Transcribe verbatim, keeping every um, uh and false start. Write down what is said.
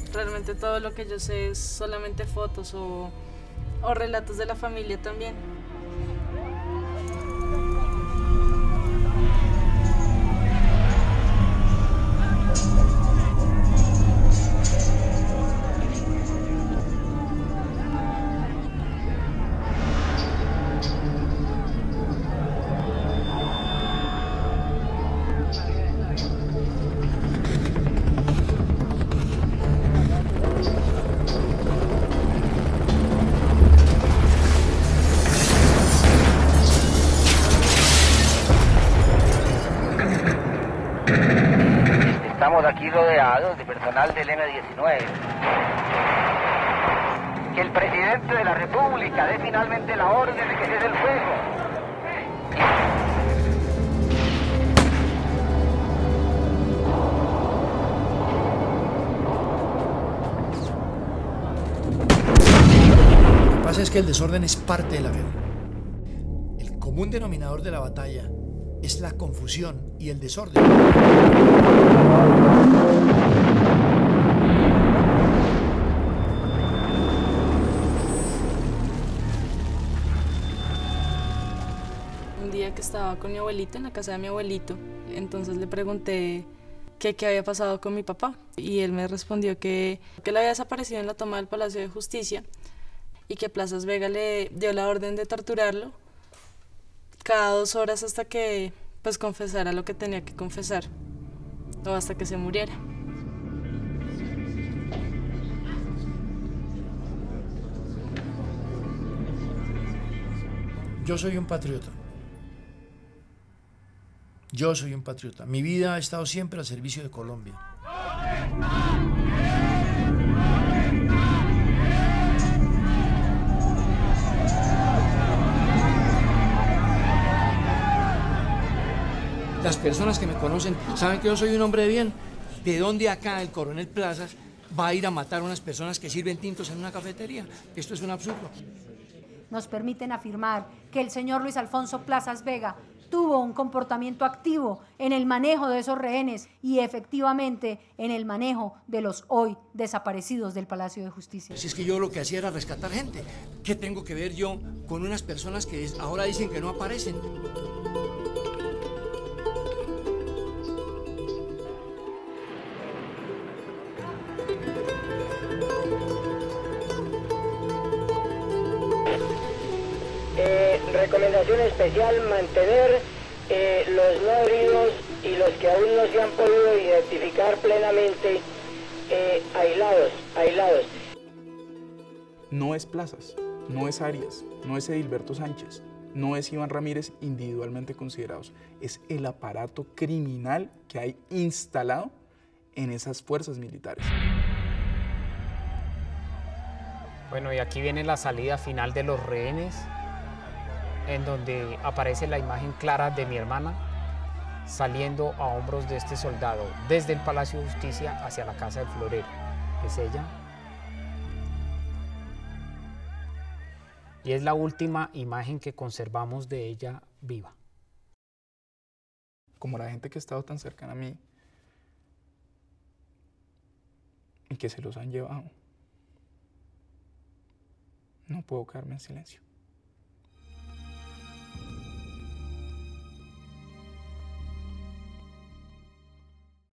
Realmente todo lo que yo sé es solamente fotos o, o relatos de la familia también. Estamos aquí rodeados de personal del eme diecinueve. Que el presidente de la República dé finalmente la orden de que cese el fuego. Lo que pasa es que el desorden es parte de la guerra. El común denominador de la batalla es la confusión y el desorden. Un día que estaba con mi abuelita en la casa de mi abuelito, entonces le pregunté que qué había pasado con mi papá y él me respondió que, que él había desaparecido en la toma del Palacio de Justicia y que Plazas Vega le dio la orden de torturarlo cada dos horas hasta que pues confesara lo que tenía que confesar o hasta que se muriera. Yo soy un patriota. Yo soy un patriota. Mi vida ha estado siempre al servicio de Colombia. Las personas que me conocen saben que yo soy un hombre de bien. ¿De dónde acá el coronel Plazas va a ir a matar a unas personas que sirven tintos en una cafetería? Esto es un absurdo. Nos permiten afirmar que el señor Luis Alfonso Plazas Vega tuvo un comportamiento activo en el manejo de esos rehenes y efectivamente en el manejo de los hoy desaparecidos del Palacio de Justicia. Si es que yo lo que hacía era rescatar gente. ¿Qué tengo que ver yo con unas personas que ahora dicen que no aparecen? Eh, recomendación especial, mantener eh, los no heridos y los que aún no se han podido identificar plenamente eh, aislados, aislados. No es Plazas, no es Arias, no es Edilberto Sánchez, no es Iván Ramírez individualmente considerados, es el aparato criminal que hay instalado en esas fuerzas militares. Bueno, y aquí viene la salida final de los rehenes, en donde aparece la imagen clara de mi hermana saliendo a hombros de este soldado desde el Palacio de Justicia hacia la Casa del Florero. Es ella. Y es la última imagen que conservamos de ella viva. Como la gente que ha estado tan cercana a mí y que se los han llevado, no puedo quedarme en silencio.